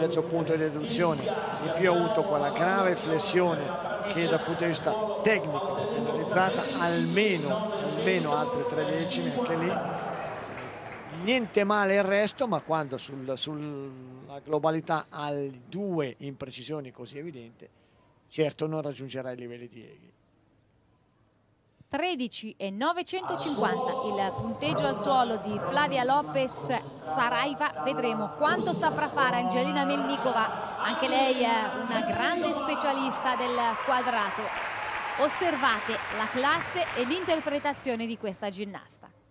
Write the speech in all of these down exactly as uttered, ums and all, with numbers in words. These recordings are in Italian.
mezzo punto di deduzione, in più ha avuto quella grave flessione che dal punto di vista tecnico è penalizzata almeno, almeno altre tre decimi anche lì. Niente male il resto, ma quando sulla sul, globalità hai due imprecisioni così evidenti, certo non raggiungerai i livelli di Eghi. tredici e novecentocinquanta il punteggio al suolo di Flavia Lopez Saraiva. Vedremo quanto saprà fare Angelina Melnikova, anche lei è una grande specialista del quadrato. Osservate la classe e l'interpretazione di questa ginnasta.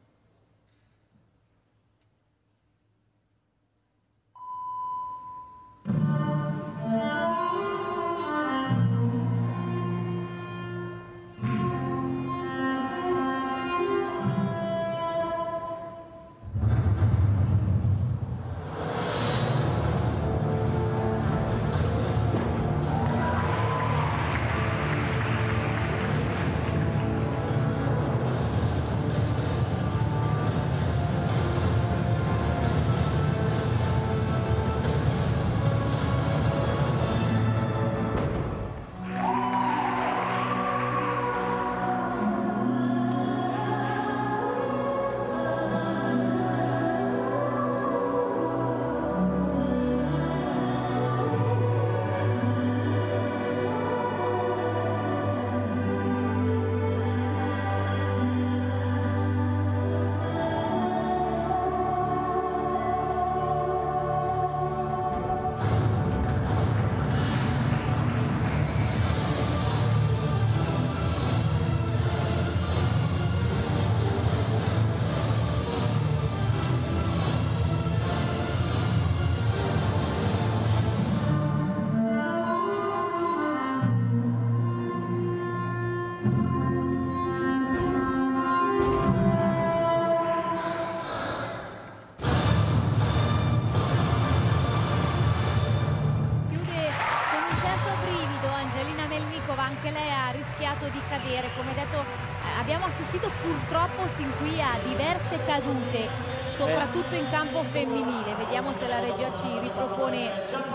Anche lei ha rischiato di cadere, come detto eh, abbiamo assistito purtroppo sin qui a diverse cadute, soprattutto in campo femminile. Vediamo se la regia ci ripropone.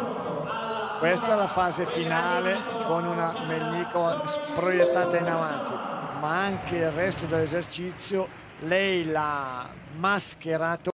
Questa è la fase finale con una Melnikova proiettata in avanti, ma anche il resto dell'esercizio lei l'ha mascherato